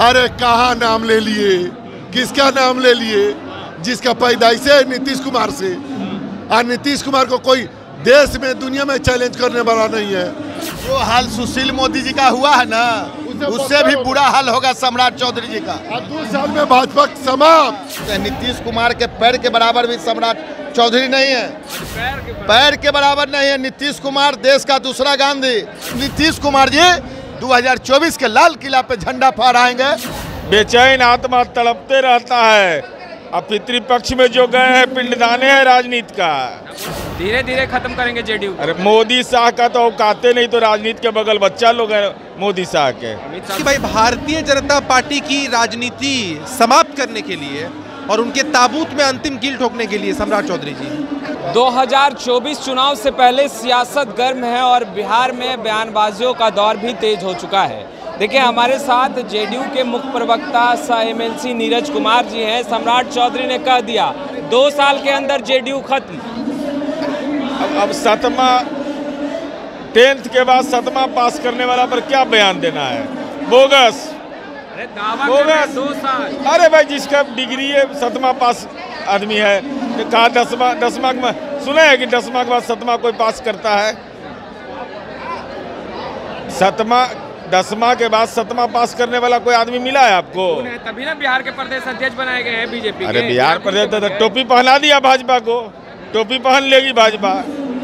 अरे कहाँ नाम ले लिए, किसका नाम ले लिए? जिसका पैदाइश है नीतीश कुमार से, और नीतीश कुमार को कोई देश में दुनिया में चैलेंज करने वाला नहीं है। जो हाल सुशील मोदी जी का हुआ है ना, उससे भी बुरा हाल होगा सम्राट चौधरी जी का। 2 साल में भाजपा समाप्त। नीतीश कुमार के पैर के बराबर भी सम्राट चौधरी नहीं है, पैर के बराबर नहीं है। नीतीश कुमार देश का दूसरा गांधी। नीतीश कुमार जी 2024 के लाल किला पे झंडा फहराएंगे। बेचैन आत्मा तड़पते रहता है। अब पितृपक्ष में जो गए हैं पिंडदाने हैं राजनीति का। धीरे धीरे खत्म करेंगे जेडीयू। अरे मोदी शाह का तो औकाते नहीं, तो राजनीति के बगल बच्चा लोग हैं मोदी शाह के। कि भाई भारतीय जनता पार्टी की राजनीति समाप्त करने के लिए और उनके ताबूत में अंतिम कील ठोकने के लिए सम्राट चौधरी जी 2024 चुनाव से पहले सियासत गर्म है और बिहार में बयानबाजियों का दौर भी तेज हो चुका है। देखिए हमारे साथ जेडीयू के मुख्य प्रवक्ता सह एमएलसी नीरज कुमार जी हैं। सम्राट चौधरी ने कह दिया 2 साल के अंदर जेडीयू खत्म। अब 10th के बाद 7वां पास करने वाला पर क्या बयान देना है? बोगस। अरे दावा कर रहे हैं 2 साल। अरे भाई जिसका डिग्री है 7वां पास आदमी है, कहा 10वां में सुना है कि 10वां के बाद 7वां कोई पास करता है? 10वां के बाद 7वां पास करने वाला कोई आदमी मिला है आपको? तभी ना बिहार के प्रदेश अध्यक्ष बनाए गए हैं बीजेपी। अरे बिहार प्रदेश तो टोपी पहना दिया भाजपा को, टोपी पहन लेगी भाजपा,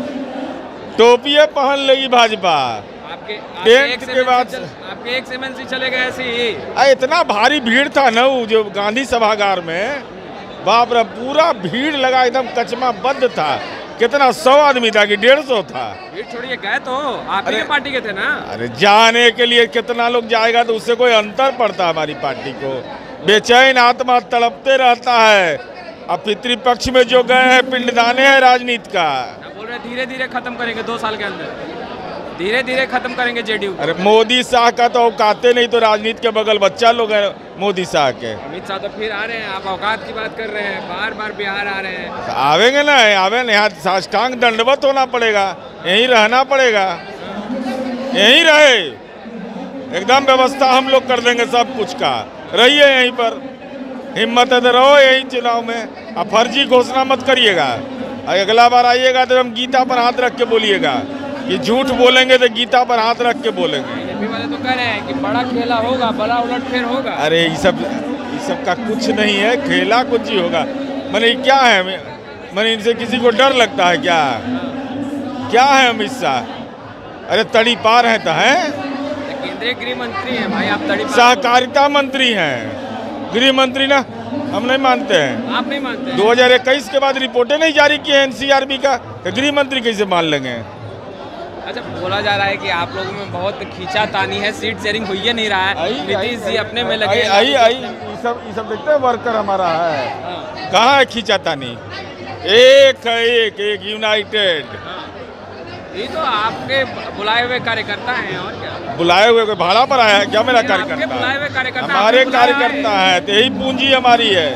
टोपी पहन लेगी भाजपा। आपके 10th के बाद आपके एक एमएलसी चले गए ऐसे ही। इतना भारी भीड़ था ना वो जो गांधी सभागार में, बाप रे पूरा भीड़ लगा, एकदम कचमा बंद था। कितना 100 आदमी था कि 150 था? भीड़ छोड़िए, गए तो आप ही पार्टी के थे ना। अरे जाने के लिए कितना लोग जाएगा तो उससे कोई अंतर पड़ता है हमारी पार्टी को। बेचैन आत्मा तड़पते रहता है। अब पितृपक्ष में जो गए हैं पिंडदाने हैं राजनीति का। बोल रहे धीरे धीरे खत्म करेंगे 2 साल के अंदर, धीरे धीरे खत्म करेंगे जेडीयू। अरे मोदी शाह का तो औकाते नहीं, तो राजनीति के बगल बच्चा लोग हैं मोदी शाह के। अमित शाह तो फिर आ रहे हैं, आप औकात की बात कर रहे हैं, बार बार बिहार आ रहे हैं। तो आवेंगे ना, आवे ना, यहाँ साष्टांग दंडवत होना पड़ेगा, यहीं रहना पड़ेगा, यहीं रहे। एकदम व्यवस्था हम लोग कर देंगे सब कुछ का, रहिए यहीं पर। हिम्मत है तो रहो यहीं चुनाव में। अब फर्जी घोषणा मत करिएगा। अगला बार आइएगा तो हम गीता पर हाथ रख के बोलिएगा कि झूठ बोलेंगे तो गीता पर हाथ रख के बोलेंगे। बीजेपी वाले तो कह रहे हैं कि बड़ा खेला होगा, बड़ा उलटफेर होगा। अरे ये सब का कुछ नहीं है, खेला कुछ ही होगा। मैंने क्या है, मैंने इनसे किसी को डर लगता है क्या? क्या है अमित शाह? अरे तड़ी पार है तो है। केंद्रीय गृह मंत्री हैं भाई, आप तड़ी पार। सहकारिता मंत्री हैं, गृह मंत्री ना हम नहीं मानते हैं। आप नहीं मानते? 2021 के बाद रिपोर्टें नहीं जारी की है एनसीआरबी का, तो गृह मंत्री कैसे मान लेंगे? अच्छा, बोला जा रहा है कि आप लोगों में बहुत खींचातानी है, सीट शेयरिंग हो ही नहीं रहा है। नीतीश जी अपने में लगे। ये सब देखते हैं वर्कर हमारा है। कहाँ है खींचातानी? एक है, एक यूनाइटेड। ये तो आपके बुलाए हुए कार्यकर्ता हैं, और क्या? बुलाए हुए कोई भाड़ा पर आया है क्या? मेरा कार्यकर्ता, बुलाए हुए कार्यकर्ता हमारे कार्यकर्ता है, तो यही पूंजी हमारी है,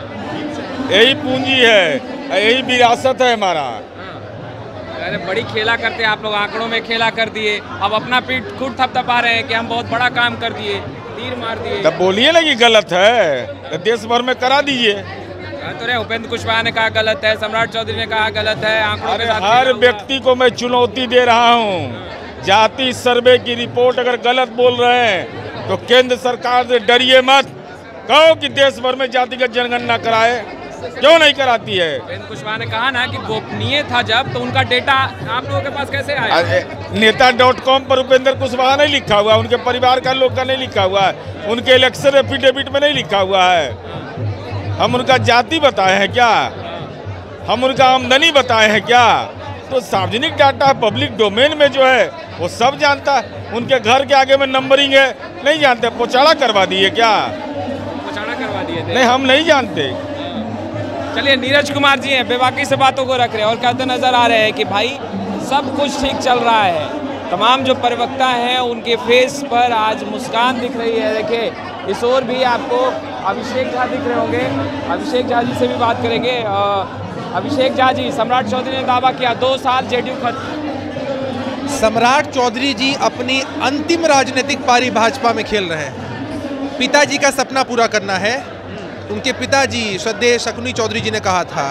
यही पूंजी है, यही विरासत है हमारा। अरे बड़ी खेला करते आप लोग, आंकड़ों में खेला कर दिए, अब अपना पीठ खुद थपथपा रहे हैं कि हम बहुत बड़ा काम कर दिए, तीर मार दिए। तब बोलिए ना कि गलत है, तो देश भर में करा दीजिए। तो रे उपेंद्र कुशवाहा ने कहा गलत है, सम्राट चौधरी ने कहा गलत है। आंकड़ों के साथ हर व्यक्ति को मैं चुनौती दे रहा हूँ। जाति सर्वे की रिपोर्ट अगर गलत बोल रहे हैं तो केंद्र सरकार से डरिए मत। कहो कि देश भर में जातिगत जनगणना कराए, क्यों नहीं कराती है? उपेंद्र कुशवाहा ने कहा ना कि गोपनीय था जब, तो उनका डेटा आप लोगों के पास कैसे आया? नेता.com पर उपेंद्र कुशवाहा नहीं लिखा हुआ, उनके परिवार का लोग का नहीं लिखा हुआ है, उनके इलेक्शन एफिडेविट में नहीं लिखा हुआ है। हम उनका जाति बताए हैं क्या? हम उनका आमदनी बताए हैं क्या? तो सार्वजनिक डाटा पब्लिक डोमेन में जो है वो सब जानता है। उनके घर के आगे में नंबरिंग है, नहीं जानते? पोचाड़ा करवा दिए क्या? पोचाड़ा करवा दिए थे? नहीं, हम नहीं जानते। चलिए, नीरज कुमार जी हैं, बेबाकी से बातों को रख रहे हैं और कहते नजर आ रहे हैं कि भाई सब कुछ ठीक चल रहा है। तमाम जो प्रवक्ता हैं उनके फेस पर आज मुस्कान दिख रही है। देखिए इस ओर भी आपको अभिषेक झा दिख रहे होंगे, अभिषेक झा जी से भी बात करेंगे। अभिषेक झा जी, सम्राट चौधरी ने दावा किया 2 साल जेडीयू खत्म। सम्राट चौधरी जी अपनी अंतिम राजनीतिक पारी भाजपा में खेल रहे हैं। पिताजी का सपना पूरा करना है। उनके पिताजी श्रद्धेय शकुनी चौधरी जी ने कहा था,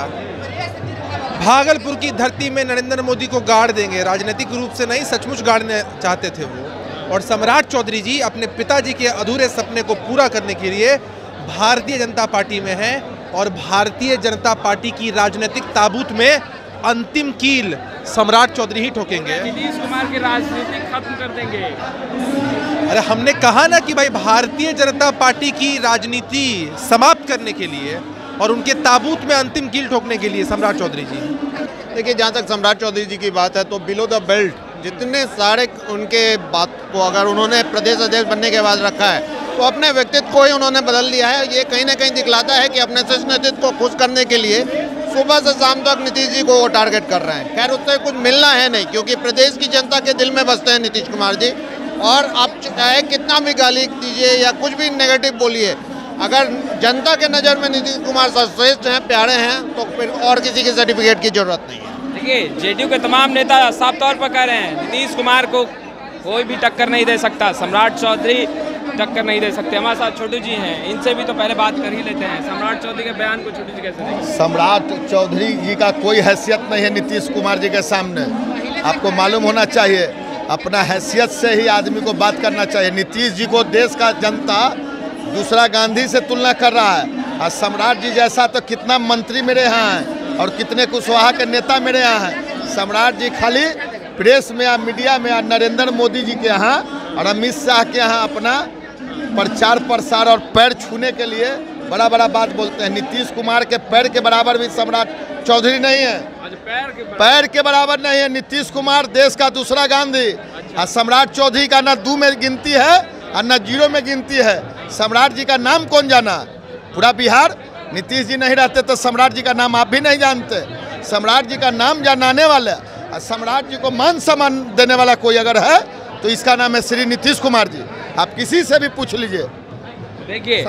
भागलपुर की धरती में नरेंद्र मोदी को गाड़ देंगे, राजनीतिक रूप से नहीं, सचमुच गाड़ने चाहते थे वो। और सम्राट चौधरी जी अपने पिताजी के अधूरे सपने को पूरा करने के लिए भारतीय जनता पार्टी में हैं और भारतीय जनता पार्टी की राजनीतिक ताबूत में अंतिम कील सम्राट चौधरी ही ठोकेंगे। नीतीश कुमार की राजनीति खत्म कर देंगे। अरे हमने कहा ना कि भाई भारतीय जनता पार्टी की राजनीति समाप्त करने के लिए और उनके ताबूत में अंतिम कील ठोकने के लिए सम्राट चौधरी जी। देखिए, जहाँ तक सम्राट चौधरी जी की बात है तो बिलो द बेल्ट जितने सारे उनके बात को अगर उन्होंने प्रदेश अध्यक्ष बनने के बाद रखा है तो अपने व्यक्तित्व को ही उन्होंने बदल लिया है। ये कहीं ना कहीं दिखलाता है कि अपने शीर्ष नेतृत्व को खुश करने के लिए सुबह से शाम तक नीतीश जी को वो टारगेट कर रहे हैं। खैर, उससे कुछ मिलना है नहीं, क्योंकि प्रदेश की जनता के दिल में बसते हैं नीतीश कुमार जी। और आप चाहे कितना भी गाली दीजिए या कुछ भी नेगेटिव बोलिए, अगर जनता के नज़र में नीतीश कुमार सर्वश्रेष्ठ हैं, प्यारे हैं, तो फिर और किसी के सर्टिफिकेट की जरूरत नहीं है। देखिए, जेडीयू के तमाम नेता साफ तौर पर कह रहे हैं नीतीश कुमार को कोई भी टक्कर नहीं दे सकता, सम्राट चौधरी टक्कर नहीं दे सकते। हमारे साथ छोटू जी हैं, इनसे भी तो पहले बात कर ही लेते हैं। सम्राट चौधरी के बयान को छोटू जी कैसे देखें? सम्राट चौधरी जी का कोई हैसियत नहीं है नीतीश कुमार जी के सामने। आपको मालूम होना चाहिए, अपना हैसियत से ही आदमी को बात करना चाहिए। नीतीश जी को देश का जनता दूसरा गांधी से तुलना कर रहा है, और सम्राट जी जैसा तो कितना मंत्री मेरे यहाँ हैं और कितने कुशवाहा के नेता मेरे यहाँ हैं। सम्राट जी खाली प्रेस में या मीडिया में या नरेंद्र मोदी जी के यहाँ और अमित शाह के यहाँ अपना प्रचार प्रसार और पैर छूने के लिए बड़ा बड़ा बात बोलते हैं। नीतीश कुमार के पैर के बराबर भी सम्राट चौधरी नहीं है, पैर के बराबर नहीं है। नीतीश कुमार देश का दूसरा गांधी, और सम्राट चौधरी का ना 2 में गिनती है और ना 0 में गिनती है। सम्राट जी का नाम कौन जाना? पूरा बिहार। नीतीश जी नहीं रहते तो सम्राट जी का नाम आप भी नहीं जानते। सम्राट जी का नाम जानाने वाला और सम्राट जी को मान सम्मान देने वाला कोई अगर है तो इसका नाम है श्री नीतीश कुमार जी। आप किसी से भी पूछ लीजिए। देखिए,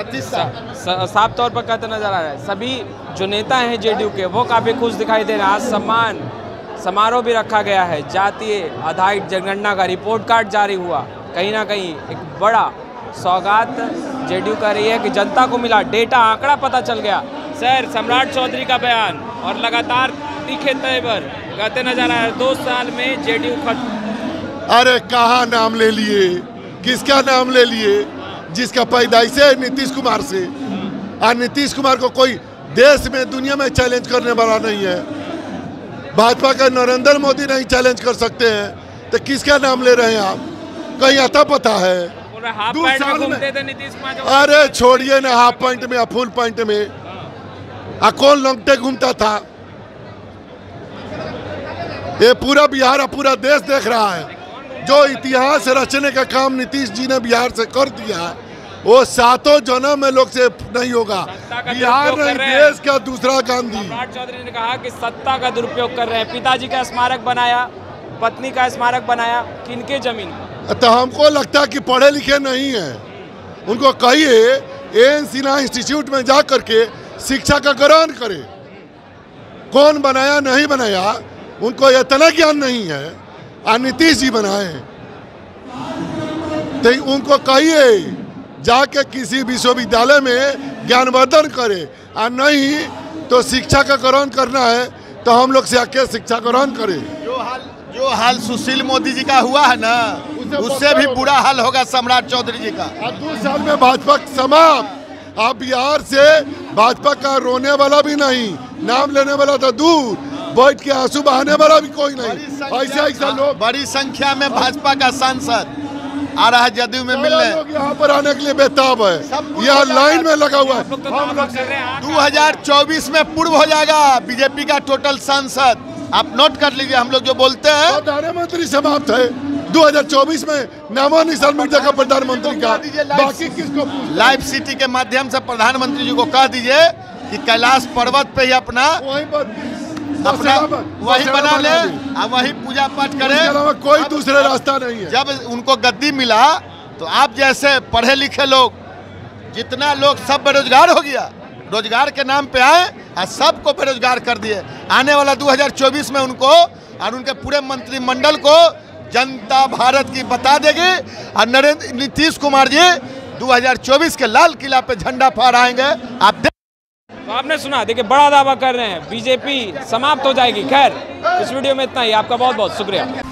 साफ तौर पर कहते नजर आ रहा है, सभी जो नेता हैं जेडीयू के वो काफ़ी खुश दिखाई दे रहे हैं। आज सम्मान समारोह भी रखा गया है, जातीय आधारित जनगणना का रिपोर्ट कार्ड जारी हुआ। कहीं ना कहीं एक बड़ा सौगात जेडीयू कह रही है कि जनता को मिला, डेटा आंकड़ा पता चल गया। सर, सम्राट चौधरी का बयान और लगातार तीखे तेवर कहते नजर आ रहे हैं 2 साल में जेडीयू खत्म। अरे कहाँ नाम ले लिए, किसका नाम ले लिए? जिसका पैदाइश है नीतीश कुमार से, और नीतीश कुमार को कोई देश में दुनिया में चैलेंज करने वाला नहीं है। भाजपा का नरेंद्र मोदी नहीं चैलेंज कर सकते हैं, तो किसका नाम ले रहे हैं आप? कहीं आता पता है? हाफ पैंट में घूमते थे नीतीश कुमार। अरे छोड़िए ना, हाफ पैंट में या फुल पैंट में, कौन लंगटे घूमता था? ये पूरा बिहार और पूरा देश देख रहा है। जो इतिहास रचने का काम नीतीश जी ने बिहार से कर दिया, वो 7 जन्म में लोग से नहीं होगा। बिहार नहीं, देश का दूसरा गांधी। सम्राट चौधरी ने कहा कि सत्ता का दुरुपयोग कर रहे हैं। पिताजी का स्मारक बनाया, पत्नी का स्मारक बनाया, किनके जमीन? तो हमको लगता है कि पढ़े लिखे नहीं हैं। उनको कहिए एन सिन्हा इंस्टीट्यूट में जा करके शिक्षा का ग्रहण करे। कौन बनाया नहीं बनाया उनको इतना ज्ञान नहीं है, और नीतीश जी बनाए। तो उनको कहिए जाके किसी विश्वविद्यालय में ज्ञानवर्धन करे, और नहीं तो शिक्षा का ग्रहण करना है तो हम लोग से आके शिक्षा ग्रहण करें। जो हाल सुशील मोदी जी का हुआ है ना, उससे भी बुरा हाल होगा सम्राट चौधरी जी का। 2 साल में भाजपा समाप्त। आप बिहार से भाजपा का रोने वाला भी नहीं, नाम लेने वाला तो दूर, बैठ के आंसू बहाने वाला भी कोई नहीं। ऐसा लोग, बड़ी संख्या में भाजपा का सांसद आ रहा है जदयू में मिलने। यहाँ पर आने के लिए बेताब है, यहाँ लाइन में लगा हुआ है। 2024 में पूर्व हो जाएगा बीजेपी का टोटल सांसद। आप नोट कर लीजिए, हम लोग जो बोलते हैं। प्रधानमंत्री समाप्त है 2024 में, नामो निशान मिट जाएगा प्रधानमंत्री का। बाकी किसको? लाइव सिटी के माध्यम से प्रधानमंत्री जी को कह दीजिए कि कैलाश पर्वत पे ही अपना वही बना ले और वही पूजा पाठ करे, कोई दूसरा रास्ता नहीं है। जब उनको गद्दी मिला तो आप जैसे पढ़े लिखे लोग, जितना लोग सब बेरोजगार हो गया, रोजगार के नाम पे आए और सबको बेरोजगार कर दिए। आने वाला 2024 में उनको और उनके पूरे मंत्रिमंडल को जनता भारत की बता देगी। और नीतीश कुमार जी 2024 के लाल किला पे झंडा फहराएंगे। आप तो आपने सुना, देखिए बड़ा दावा कर रहे हैं बीजेपी समाप्त हो जाएगी। खैर इस वीडियो में इतना ही, आपका बहुत बहुत शुक्रिया।